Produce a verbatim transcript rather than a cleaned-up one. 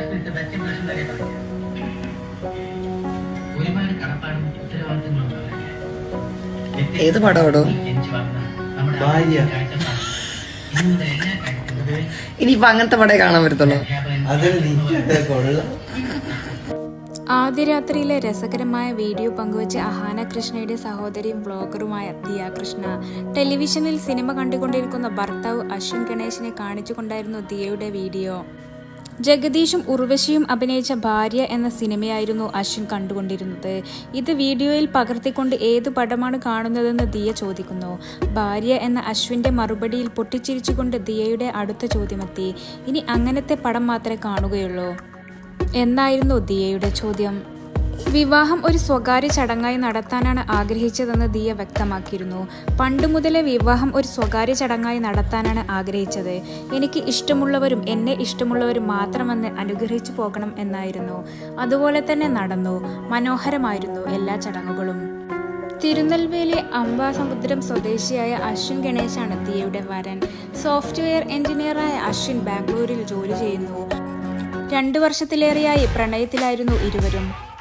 ഏത് പടമാടോ? ഇനിയിപ്പോ അങ്ങനത്തെ പടേ കാണാൻ പറ്റത്തുള്ളൂ. ആദ്യ രാത്രിയിലെ രസകരമായ വീഡിയോ പങ്കുവച്ച് അഹാന കൃഷ്ണയുടെ സഹോദരിയും വ്ളോഗറുമായ ദിയ കൃഷ്ണ ടെലിവിഷനിൽ സിനിമ കണ്ടുകൊണ്ടിരിക്കുന്ന ഭർത്താവ് അശ്വിൻ ഗണേശിനെ കാണിച്ചുകൊണ്ടായിരുന്നു ദിയയുടെ വീഡിയോ. ജഗദീഷും ഉർവശിയും അഭിനയിച്ച ഭാര്യ എന്ന സിനിമയായിരുന്നു അശ്വിൻ കണ്ടുകൊണ്ടിരുന്നത്. ഇത് വീഡിയോയിൽ പകർത്തിക്കൊണ്ട് ഏതു പടമാണ് കാണുന്നതെന്ന് ദിയ ചോദിക്കുന്നു. ഭാര്യ എന്ന അശ്വിന്റെ മറുപടിയിൽ പൊട്ടിച്ചിരിച്ചുകൊണ്ട് ദിയയുടെ അടുത്ത ചോദ്യമെത്തി. ഇനി അങ്ങനത്തെ പടം മാത്രമേ കാണുകയുള്ളൂ എന്നായിരുന്നു ദിയയുടെ ചോദ്യം. വിവാഹം ഒരു സ്വകാര്യ ചടങ്ങായി നടത്താനാണ് ആഗ്രഹിച്ചതെന്ന് ദിയ വ്യക്തമാക്കിയിരുന്നു. പണ്ടു മുതലേ വിവാഹം ഒരു സ്വകാര്യ ചടങ്ങായി നടത്താനാണ് ആഗ്രഹിച്ചത്. എനിക്ക് ഇഷ്ടമുള്ളവരും എന്നെ ഇഷ്ടമുള്ളവരും മാത്രമെന്ന് അനുഗ്രഹിച്ചു പോകണം എന്നായിരുന്നു. അതുപോലെ തന്നെ നടന്നു. മനോഹരമായിരുന്നു എല്ലാ ചടങ്ങുകളും. തിരുനെൽവേലി അംബാസമുദ്രം സ്വദേശിയായ അശ്വിൻ ഗണേശാണ് ദിയയുടെ വരൻ. സോഫ്റ്റ്വെയർ എഞ്ചിനീയറായ അശ്വിൻ ബാംഗ്ലൂരിൽ ജോലി ചെയ്യുന്നു. രണ്ടു വർഷത്തിലേറെയായി പ്രണയത്തിലായിരുന്നു ഇരുവരും.